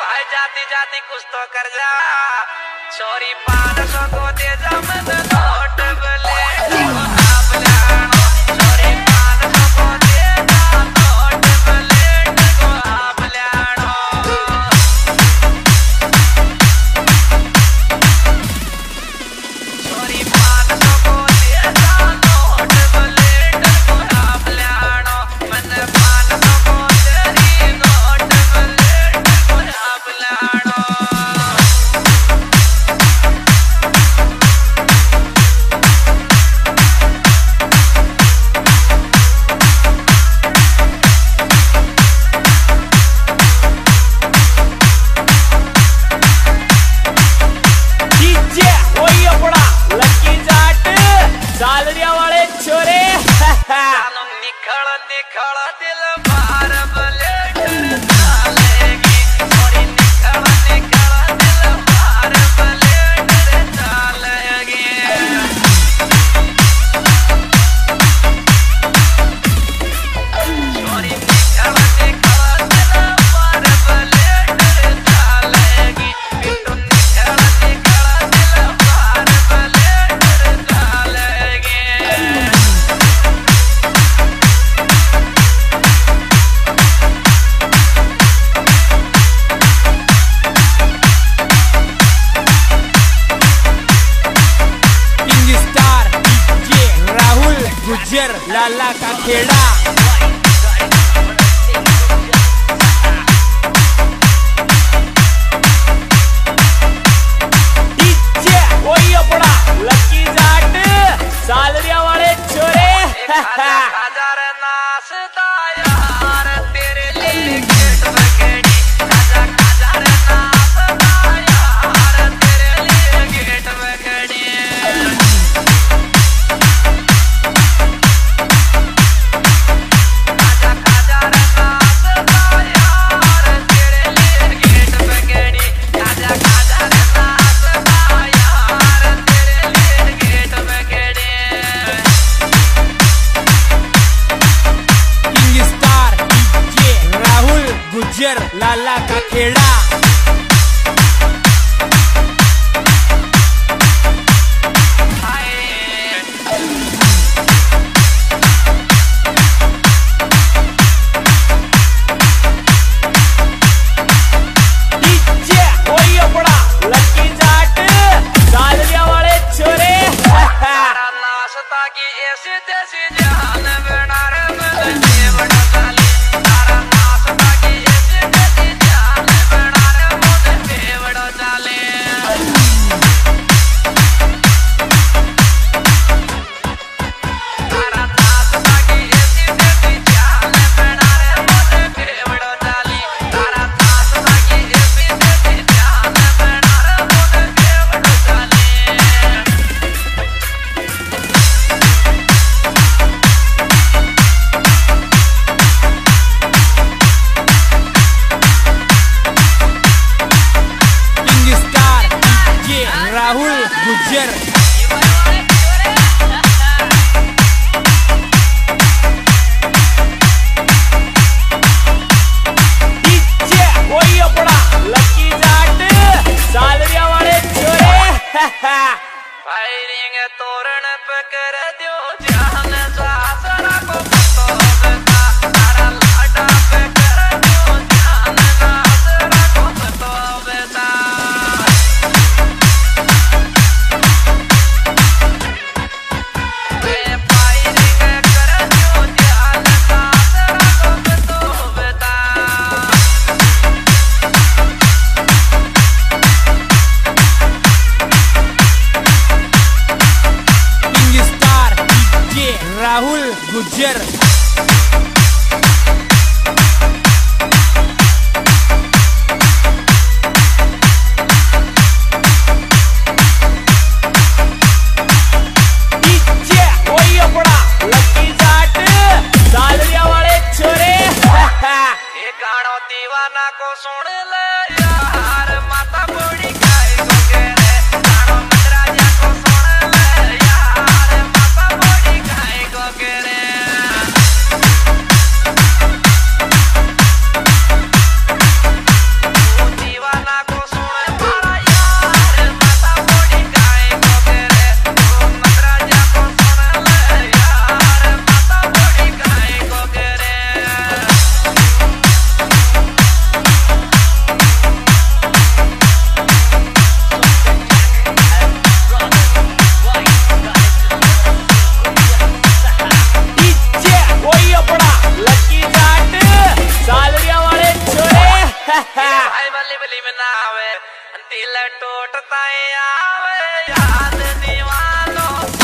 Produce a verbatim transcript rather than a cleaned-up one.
भाई जाती जाती कुछ तो कर जा छोरी पान सौ को दे जा मन नोट ब्लेड आप लानो छोरी पान सौ को दे जा नोट ब्लेड को आप लानो छोरी पान सौ को दे जा नोट ब्लेड को आप लानो मन पान सौ को तेरी नोट ब्लेड को आप लानो सालरिया वाले छोरे निखड़ निखड़ दिल बार ब्लेड डालेगी छोरी निखड़ निखड़ दिल बार ब्लेड डालेगी छोरी निखड़ निखड़ दिल बार ब्लेड डालेगी बिट्टू निखड़ निखड़ दिल बार ब्लेड डालेगी गुज्जर लाला का खेड़ा वही अपना लकी जाट सालरिया वाले छोरे हजार नाश्ता यार तेरे लिए गेट बखेड़ी हजार हजार नाश्ता यार तेरे लिए गेट बखेड़ी गुज्जर लाला का खेड़ा वही अपना लकी जाट सालरिया वाले छोरे नाश्ता की ऐसी तैसी जान बना रे बदले बड़ा साली तारा नाश्ता की ऐसी तैसी जान बना रे बदले बड़ा साली तारा नाश्ता की ऐसी तैसी जान बना रे बदले बड़ा साली तारा नाश्ता की ऐसी तैसी जान बना रे बदले बड़ा साली राहुल गुज्जर वही अपना लकी जाट सालरिया वाले छोरे फायरिंग तोरण पे कर दो जान सासरा को तो बता तारा लाडा पे कर दो जान सासरा को तो बता राहुल गुज्जर वही अपना लकी जाट सालरिया वाले छोरे गानो दीवाना को सुन ले यार माता बड़ी गाय को कह रे गानो मतराजा को सुन ले यार माता बड़ी गाय को कह रे दीवाना भाई बल्ली बल्ली में ना आवे दिल टूटता आवे याद दीवानो